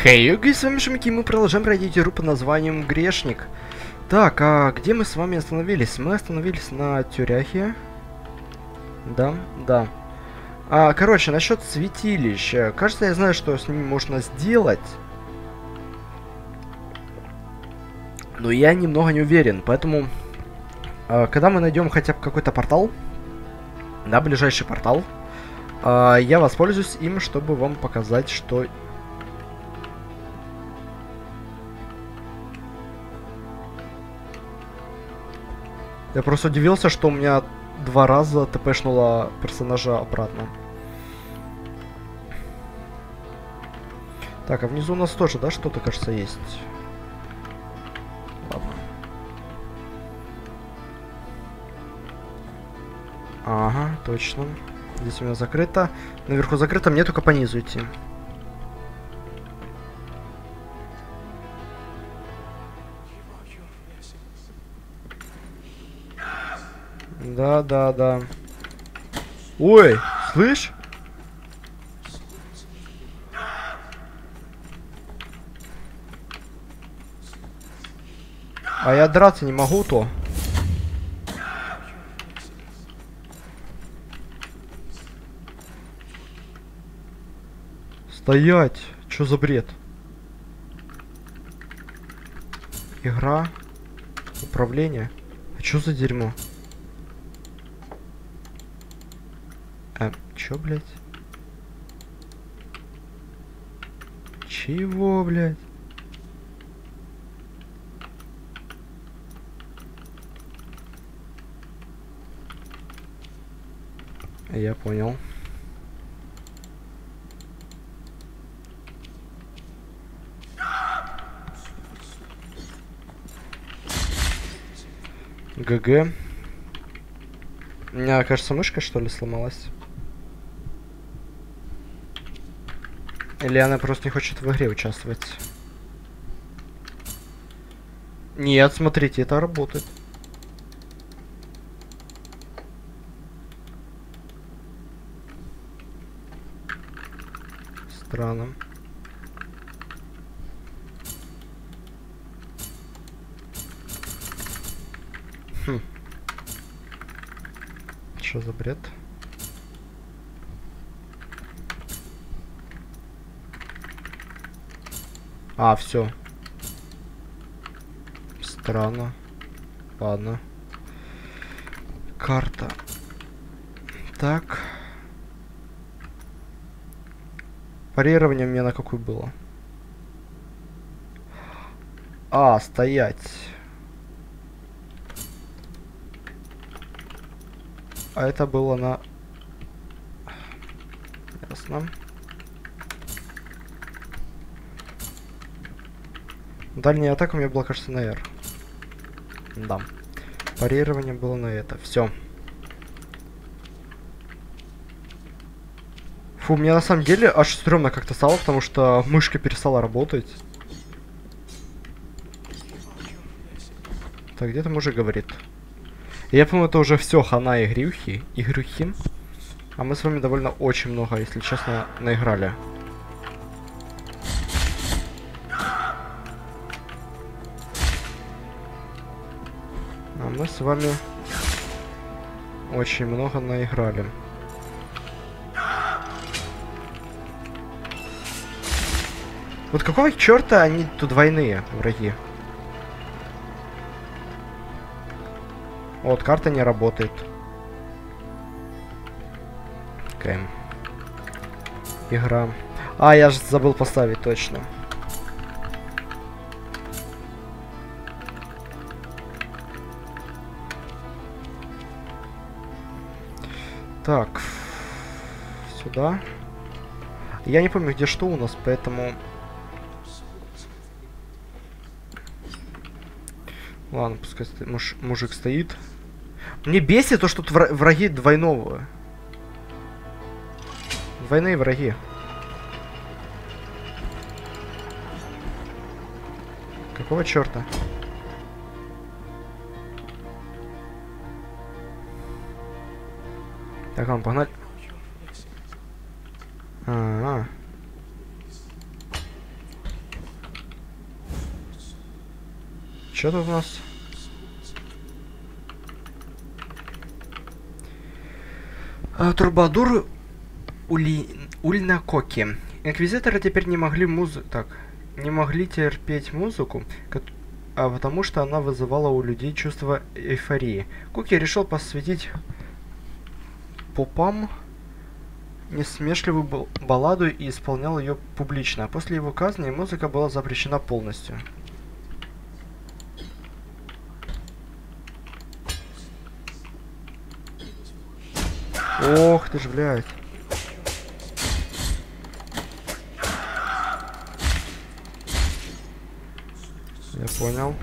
Хей, йоги, с вами Шумики, мы продолжаем пройти игру под названием Грешник. Так, а где мы с вами остановились? Мы остановились на тюряхе. Да, да. Короче, насчет святилища. Кажется, я знаю, что с ними можно сделать. Но я немного не уверен, поэтому... когда мы найдем хотя бы какой-то портал, да, ближайший портал, я воспользуюсь им, чтобы вам показать, что... Я просто удивился, что у меня 2 раза тпшнуло персонажа обратно. Так, а внизу у нас тоже, да, что-то, кажется, есть. Ладно. Ага, точно. Здесь у меня закрыто. Наверху закрыто, мне только по низу идти. Да, да, да. Ой, слышь? А я драться не могу, то. Стоять! Чё за бред? Игра. Управление. А чё за дерьмо? Чё, блядь? Чего, блядь? Я понял. ГГ. У меня, кажется, мышка, что ли, сломалась. Или она просто не хочет в игре участвовать? Нет, смотрите, это работает. Странно. Хм. Что за бред? Все. Странно. Ладно. Карта. Так. Парирование у меня на какую было? Стоять. А это было на... Ясно. Дальняя атака у меня была, кажется, на R. Да. Парирование было на это. Все. Фу, мне на самом деле аж стрёмно как-то стало, потому что мышка перестала работать. Так, где там уже говорит? Я помню, это уже все хана игрюхи. А мы с вами довольно очень много, если честно, наиграли. Мы с вами очень много наиграли. Вот какого черта они тут двойные враги? Вот, карта не работает. Окей. Игра. Я же забыл поставить, точно. Так. Сюда. Я не помню, где что у нас, поэтому... Ладно, пускай мужик стоит. Мне бесит то, что тут враги двойного. Двойные враги. Какого черта? Так, ладно, погнали. что тут у нас? Трубадур Ульнакоки. Инквизиторы теперь не могли терпеть музыку, потому что она вызывала у людей чувство эйфории. Куки решил посвятить попам несмешливую балладу и исполнял ее публично. После его казни музыка была запрещена полностью. Ох ты ж, блядь. Я понял.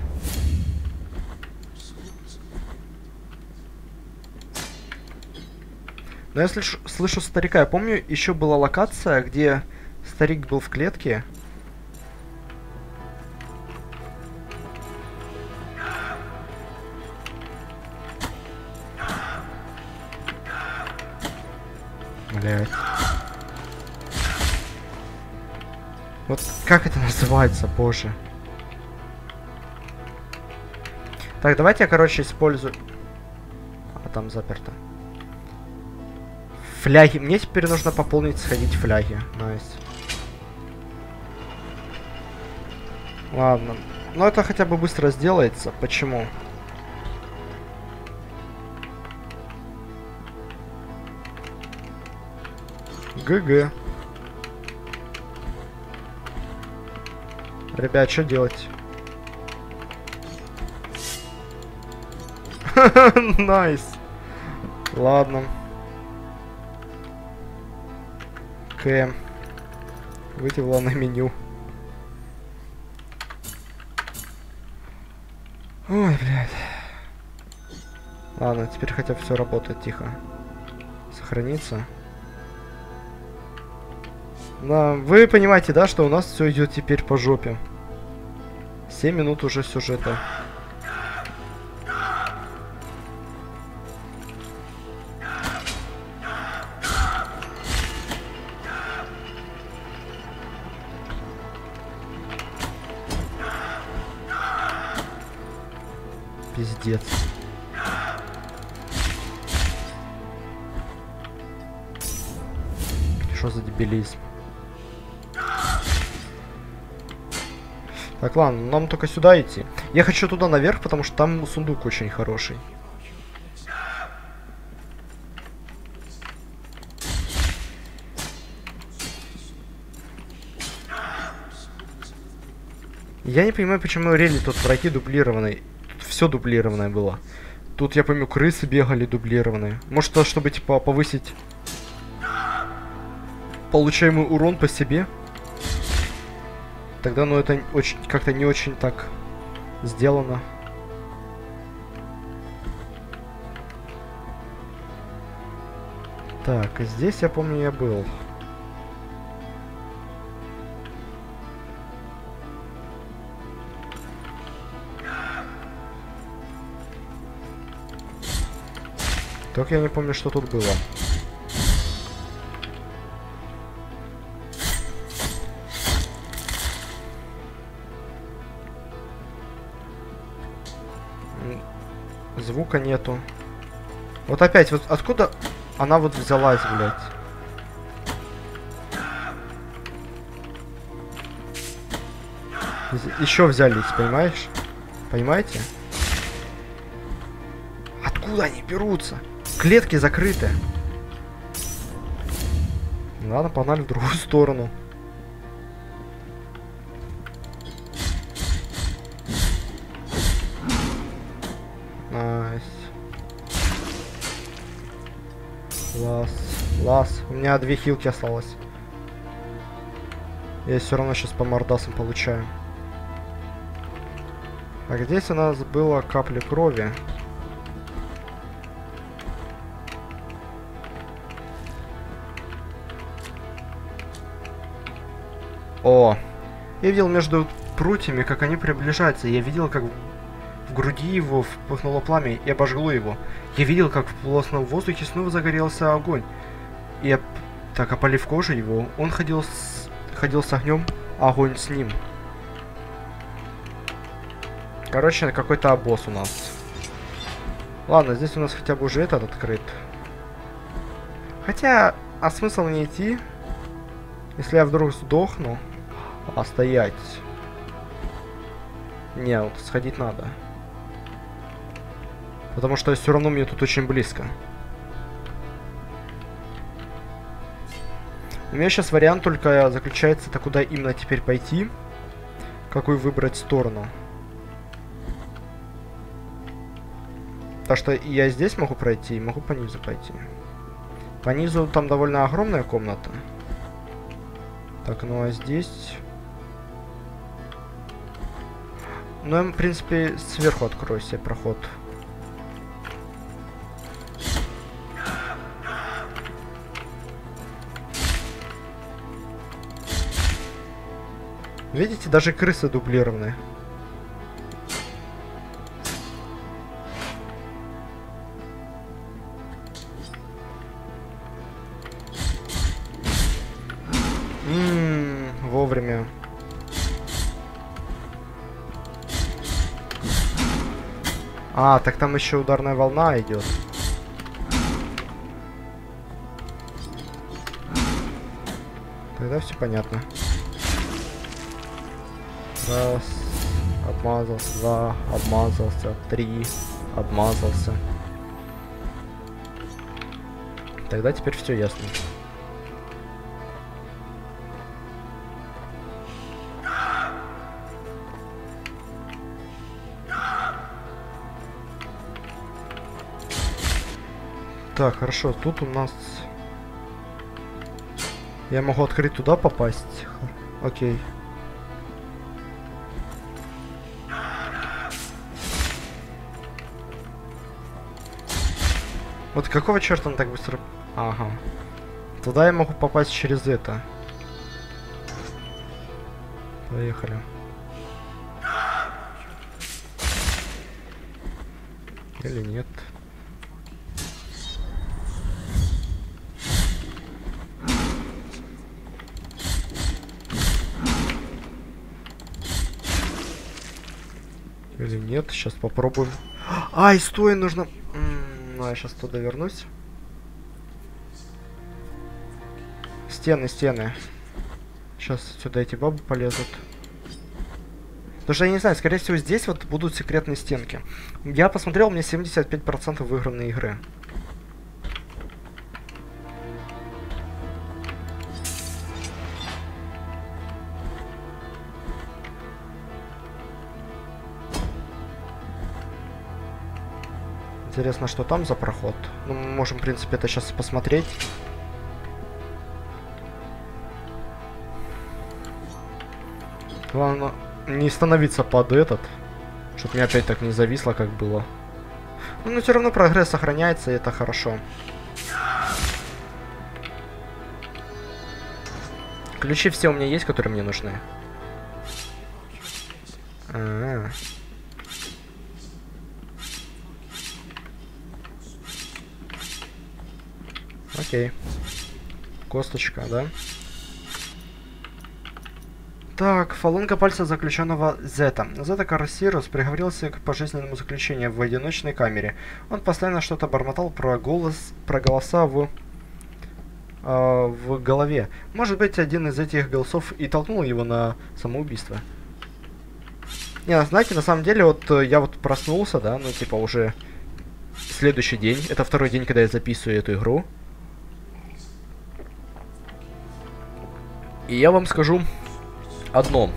Но я слышу старика. Я помню, еще была локация, где старик был в клетке. Блять. Вот как это называется, боже. Так, давайте я, короче, использую... А, там заперто. Фляги. Мне теперь нужно пополнить, сходить фляги. Найс. Ладно. Но это хотя бы быстро сделается. Почему? ГГ. Ребят, что делать? Найс. Ладно. К. Выйти в главное меню. Ой, блядь. Ладно, теперь хотя бы все работает тихо. Сохранится. Да, вы понимаете, да, что у нас все идет теперь по жопе. 7 минут уже сюжета. Пиздец. Что за дебилизм? Так, ладно, нам только сюда идти. Я хочу туда наверх, потому что там сундук очень хороший. Я не понимаю, почему рели тут враги дублированные. Все дублированное было. Тут, я помню, крысы бегали дублированные. Может, это чтобы, типа, повысить получаемый урон по себе? Тогда, ну, это очень как-то не очень так сделано. Так, здесь, я помню, я был. Только я не помню, что тут было. Звука нету. Вот опять, вот откуда она вот взялась, блядь? Еще взялись, понимаешь? Понимаете? Откуда они берутся? Клетки закрыты. Ладно, погнали в другую сторону. Найс. Класс. Класс. У меня 2 хилки осталось. Я все равно сейчас по мордасам получаю. Так, здесь у нас было капли крови. О! Я видел между прутьями, как они приближаются. Я видел, как в груди его впыхнуло пламя и обожгло его. Я видел, как в плотном воздухе снова загорелся огонь. И так, опалив кожу его, он ходил с огнем, а огонь с ним. Короче, какой-то обоз у нас. Ладно, здесь у нас хотя бы уже этот открыт. Хотя, а смысл мне идти? Если я вдруг сдохну? А стоять? Не, вот сходить надо. Потому что все равно мне тут очень близко. У меня сейчас вариант только заключается, это куда именно теперь пойти. Какую выбрать сторону. Так что я здесь могу пройти, и могу по низу пойти. По низу там довольно огромная комната. Так, ну а здесь... Ну, я, в принципе, сверху открою себе проход. Видите, даже крысы дублированы. Вовремя. А, так там еще ударная волна идет. Тогда все понятно. Раз, обмазался, два, обмазался, три, обмазался. Тогда теперь все ясно. Так, хорошо, тут у нас... Я могу открыть туда попасть. Окей. Вот какого черта он так быстро... Ага. Туда я могу попасть через это. Поехали. Или нет? Или нет? Сейчас попробуем. Ай, стой, нужно... Ну, я сейчас туда вернусь. Стены, стены. Сейчас сюда эти бабы полезут. Потому что я не знаю, скорее всего здесь вот будут секретные стенки. Я посмотрел, у меня 75% выигранной игры. Интересно, что там за проход. Ну, мы можем, в принципе, это сейчас посмотреть. Главное, не становиться под этот. Чтобы мне опять так не зависло, как было. Ну, но все равно прогресс сохраняется, и это хорошо. Ключи все у меня есть, которые мне нужны. Окей. Косточка, да? Так, фаланга пальца заключенного Зета. Зета Карсирус приговорился к пожизненному заключению в одиночной камере. Он постоянно что-то бормотал про голоса в голове. Может быть, один из этих голосов и толкнул его на самоубийство. Не, знаете, на самом деле, вот я вот проснулся, да, ну типа уже следующий день. Это второй день, когда я записываю эту игру. И я вам скажу одно,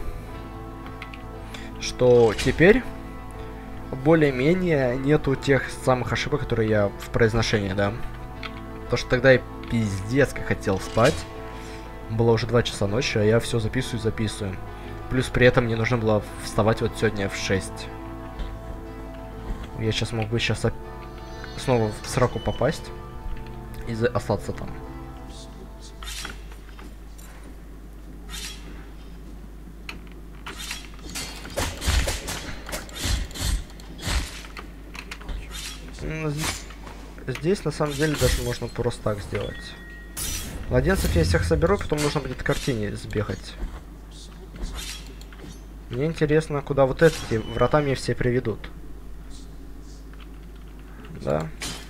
что теперь более-менее нету тех самых ошибок, которые я в произношении, да. Потому что тогда я пиздец как хотел спать. Было уже 2 часа ночи, а я все записываю. Плюс при этом мне нужно было вставать вот сегодня в 6. Я сейчас мог бы снова в сраку попасть и остаться там. Здесь на самом деле даже можно просто так сделать. Младенцев я всех соберу, потом нужно будет к картине сбегать. Мне интересно, куда вот эти врата мне все приведут. Да.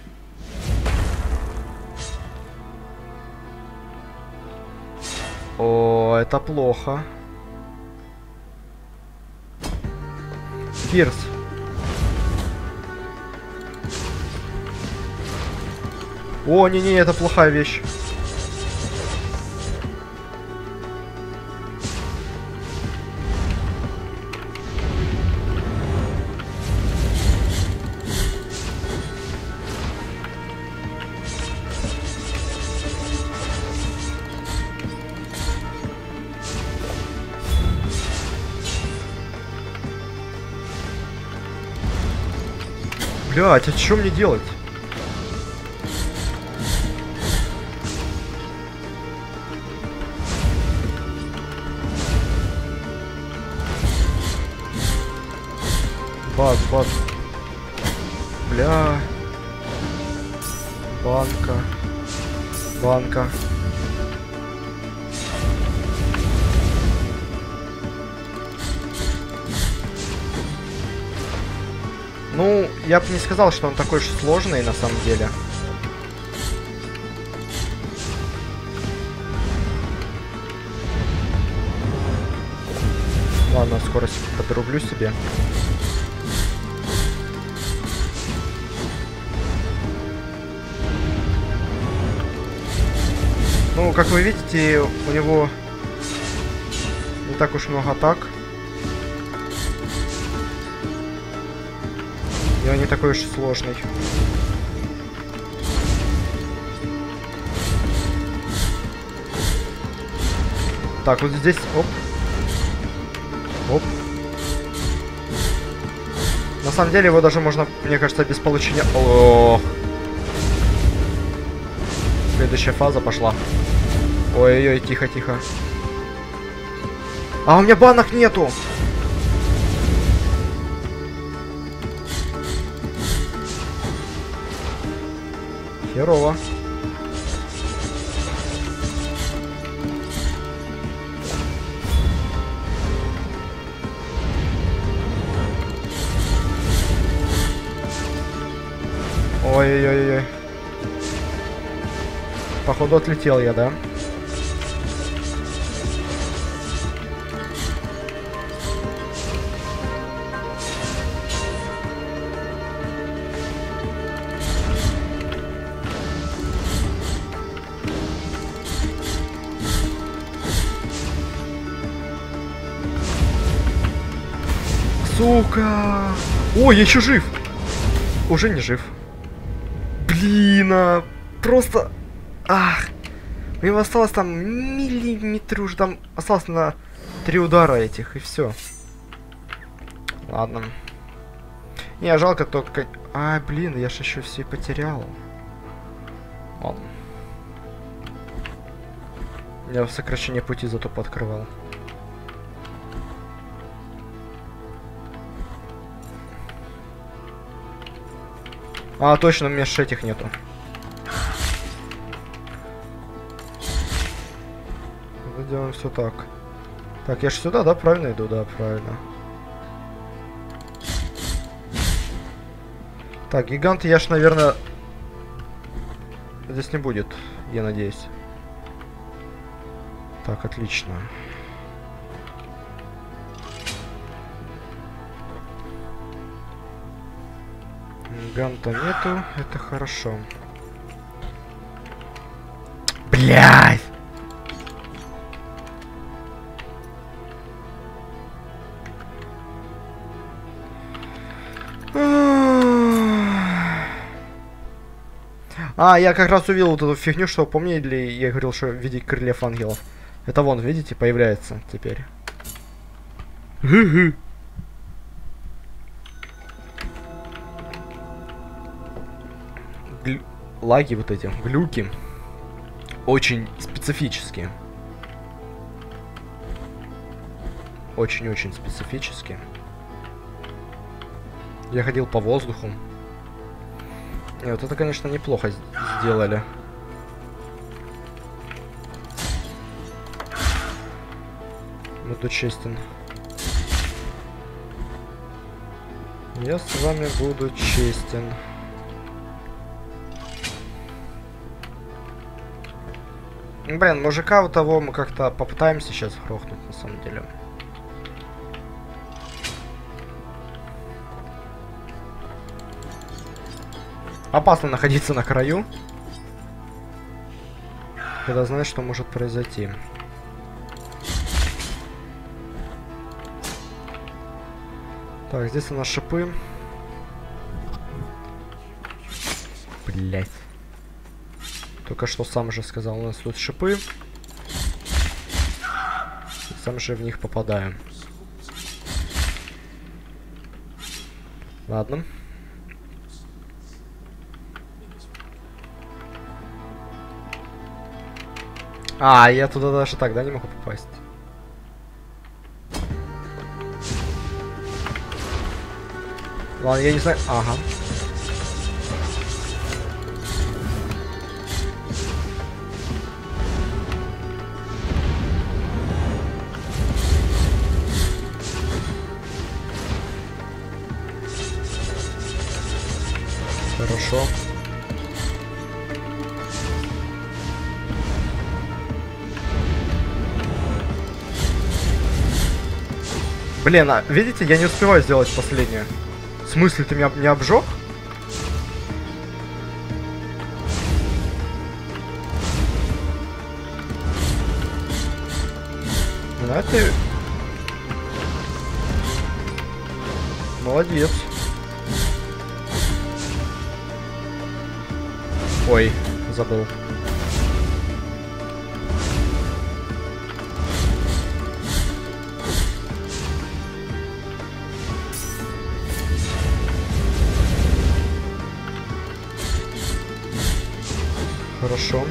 О, это плохо. Пирс. О, не-не, это плохая вещь. Блять, а что мне делать? Бац. Бля. Банка. Ну, я бы не сказал, что он такой уж сложный на самом деле. Ладно, скорость подрублю себе. Ну, как вы видите, у него не так уж много атак. И он не такой уж сложный. Так, вот здесь... Оп. Оп. На самом деле его даже можно, мне кажется, без получения... О. Следующая фаза пошла. Ой-ой-ой, тихо. А у меня банок нету! Херово. Ой-ой-ой. Походу отлетел я, да? Сука! Ой, я еще жив! Уже не жив. Блин, просто... Ах! У него осталось там миллиметр, уже там осталось на 3 удара этих, и все. Ладно. Не, жалко только... А, блин, я же еще все потерял. Ладно. Я сокращение пути зато пооткрывал. А, точно, у меня ж этих нету. Делаем все так. Так, я же сюда, да, правильно иду? Да, правильно. Так, гигант я ж, наверное, здесь не будет, я надеюсь. Так, отлично. Гиганта нету, это хорошо. Блядь! А, я как раз увидел вот эту фигню, что помнили, я говорил, что видеть крыльев ангелов. Это вон, видите, появляется теперь. Лаги вот эти, глюки. Очень специфические. Очень-очень специфические. Я ходил по воздуху. И вот это, конечно, неплохо сделали. Буду честен. Я с вами буду честен. Блин, мужика у того мы как-то попытаемся сейчас грохнуть, на самом деле. Опасно находиться на краю, когда знаешь, что может произойти. Так, здесь у нас шипы. Блять. Только что сам же сказал, у нас тут шипы. Сам же в них попадаю. Ладно. А, я туда даже так, да, не могу попасть? Ладно, я не знаю. Ага. Хорошо. Блин, а видите, я не успеваю сделать последнее. В смысле, ты меня не обжег? Да, ты... Молодец. Ой, забыл. Хорошо.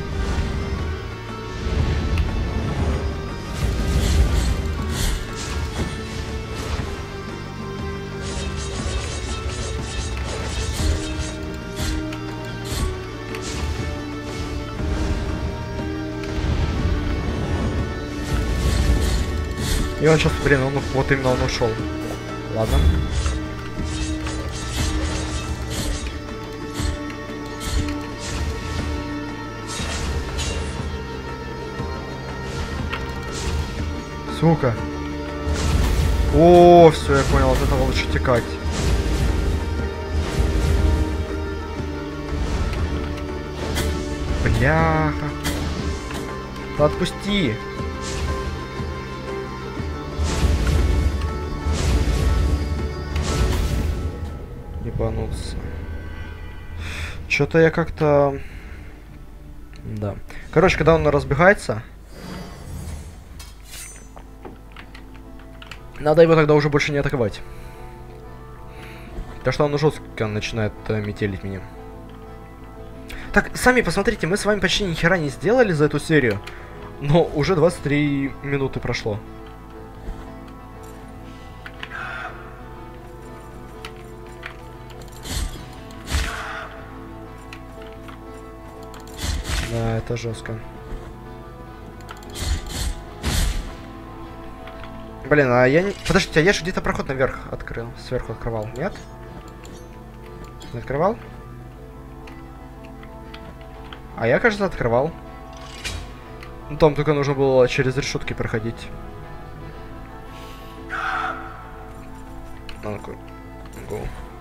И он сейчас, блин, он вот именно он ушел. Ладно. Сука. О, все, я понял, от этого лучше текать. Бляха. Да отпусти. Ебануться. Что-то я как-то... Да. Короче, когда он разбегается... Надо его тогда уже больше не атаковать. Потому что он жестко начинает метелить меня. Так, сами посмотрите, мы с вами почти ни хера не сделали за эту серию. Но уже 23 минуты прошло. Да, это жестко. Блин, а я не... Подождите, а я же где-то проход наверх открыл. Сверху открывал. Нет? Не открывал? А я, кажется, открывал. Ну, там только нужно было через решетки проходить. Ну-ка. Го.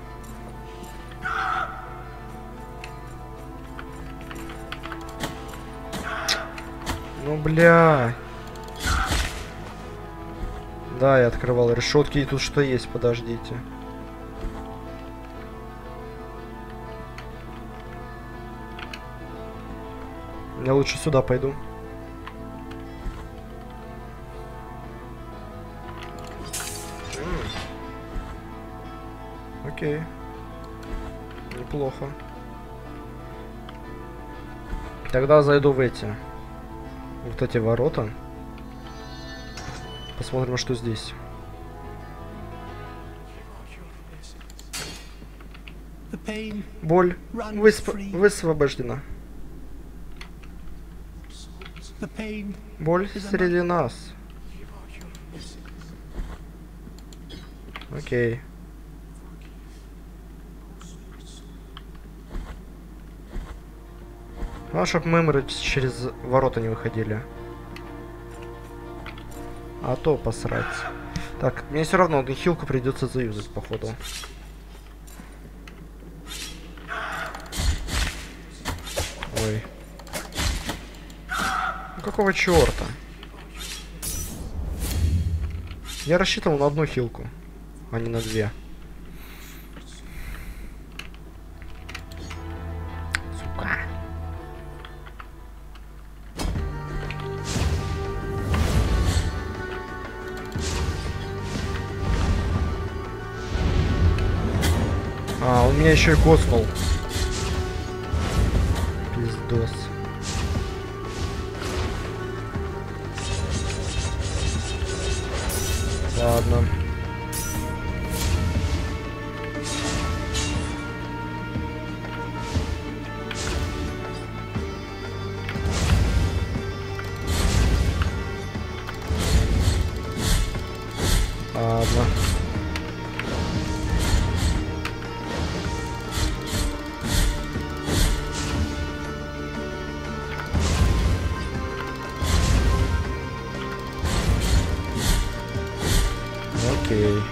Ну, бля. Да, я открывал решетки, и тут что есть, подождите. Я лучше сюда пойду. Окей. Неплохо. Тогда зайду в эти. Вот эти ворота. Посмотрим, что здесь. Боль высвобождена. Боль среди нас. Окей. Ну, чтобы меморы через ворота не выходили. А то посрать. Так, мне все равно хилку придется заюзать, походу. Ой. Ну какого черта? Я рассчитывал на одну хилку, а не на две. Сука. А, он меня еще и коснул. Пиздос. Ладно. Ладно. Окей.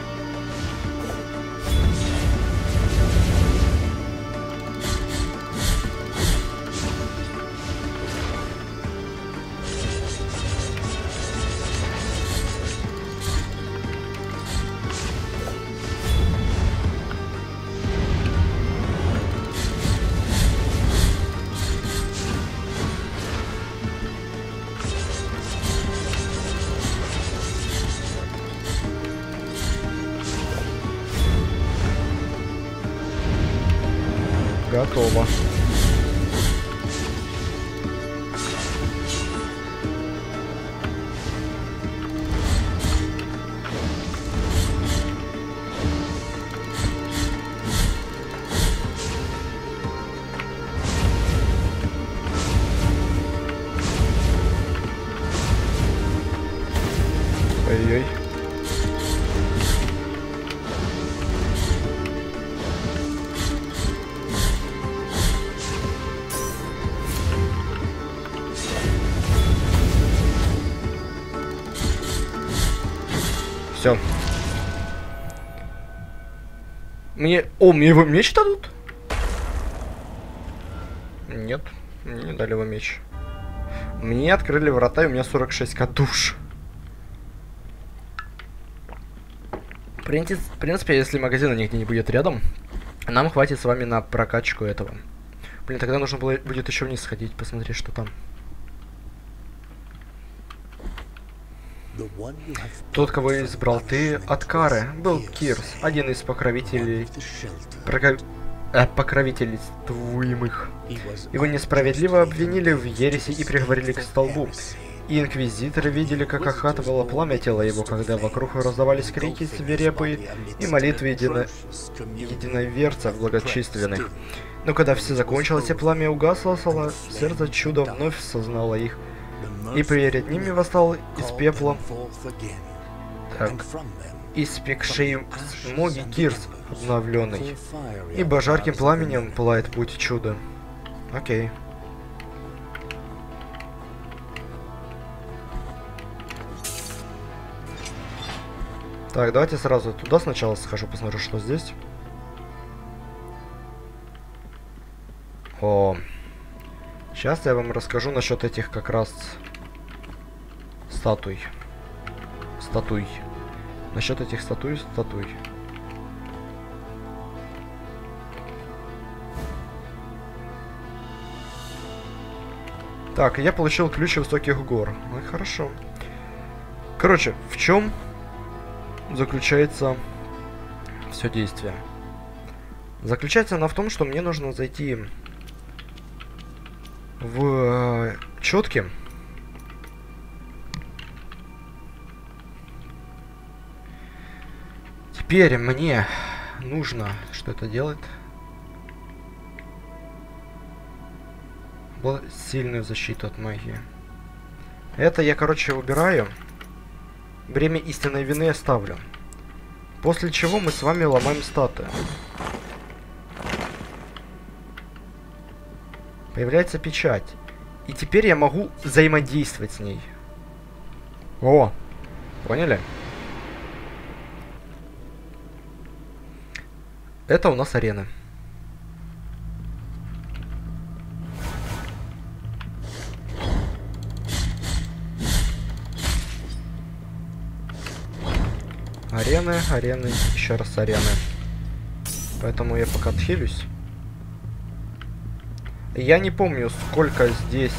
Готово. Ой-ой. Все. Мне... О, мне его меч дадут? Нет, мне не дали его меч. Мне открыли врата, и у меня 46к душ. В принципе, если магазина нигде не будет рядом, нам хватит с вами на прокачку этого. Блин, тогда нужно будет еще вниз сходить, посмотреть, что там. Тот, кого избрал ты, от Кары, был Кирс, один из покровителей... покровительствуемых. Его несправедливо обвинили в ереси и приговорили к столбу. И инквизиторы видели, как охватывало пламя тела его, когда вокруг раздавались крики свирепые и молитвы единоверцев благочестивых. Но когда все закончилось и пламя угасло, сердце чуда вновь сознало их. И перед ними восстал из пепла, испекший смоги Кирс обновленный. Ибо жарким пламенем пылает путь чуда. Окей. Так, давайте сразу туда сначала схожу, посмотрю, что здесь. О. Сейчас я вам расскажу насчет этих как раз статуй. Насчет этих статуй. Так, я получил ключ высоких гор. Ну и хорошо. Короче, в чем заключается все действие? Заключается она в том, что мне нужно зайти в четки. Теперь мне нужно... Что это делает? Сильную защиту от магии. Это я, короче, убираю. Бремя истинной вины оставлю. После чего мы с вами ломаем статы. По Появляется печать. И теперь я могу взаимодействовать с ней. О! Поняли? Это у нас арены. Арены, арены, еще раз арены. Поэтому я пока отхилюсь. Я не помню, сколько здесь...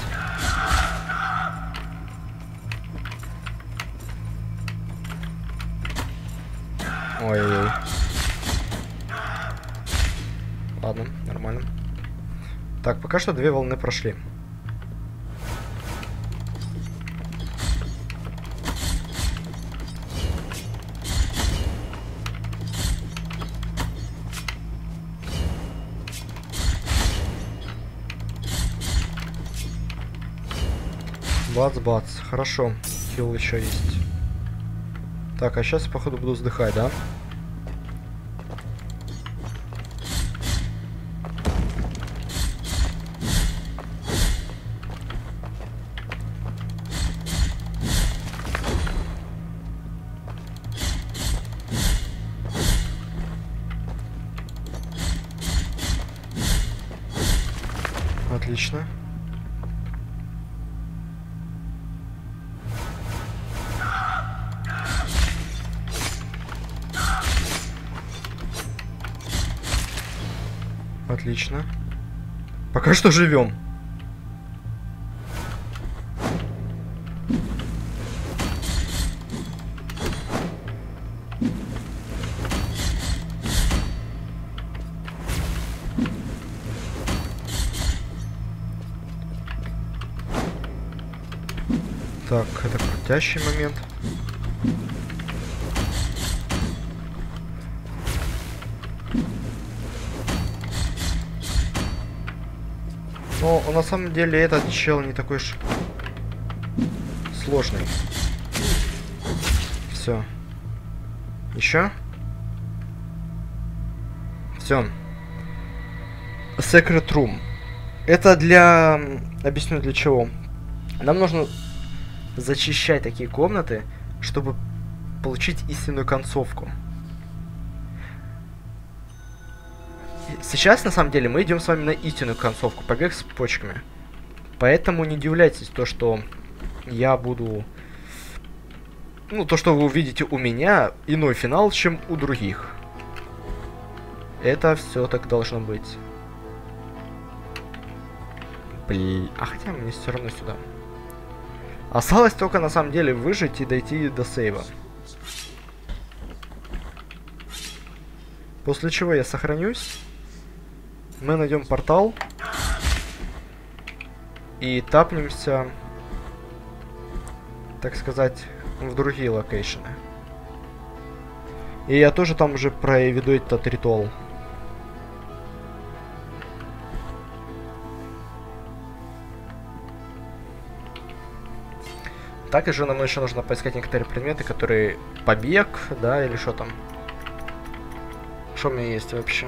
Ой-ой-ой. Ладно, нормально. Так, пока что 2 волны прошли. Бац-бац. Хорошо. Хилл еще есть. Так, а сейчас, походу, буду вздыхать, да? Отлично. Отлично. Пока что живем. Так, это крутящий момент. Но на самом деле этот чел не такой уж сложный. Все. Еще? Все. Secret Room. Это для... Объясню для чего. Нам нужно зачищать такие комнаты, чтобы получить истинную концовку. Сейчас, на самом деле, мы идем с вами на истинную концовку, побег с почками. Поэтому не удивляйтесь, то, что я буду... Ну, то, что вы увидите у меня, иной финал, чем у других. Это все так должно быть. Блин. А хотя мне все равно сюда. Осталось только, на самом деле, выжить и дойти до сейва. После чего я сохранюсь. Мы найдем портал. И тапнемся, так сказать, в другие локейшены. И я тоже там уже проведу этот ритуал. Также нам еще нужно поискать некоторые предметы, которые побег, да, или что там. Что у меня есть вообще?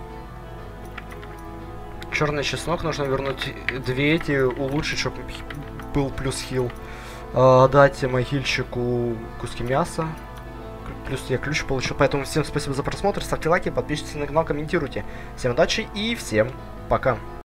Черный чеснок нужно вернуть 2 эти, улучшить, чтобы был плюс хил. Дать могильщику куски мяса. Плюс я ключ получил. Поэтому всем спасибо за просмотр. Ставьте лайки, подписывайтесь на канал, комментируйте. Всем удачи и всем пока.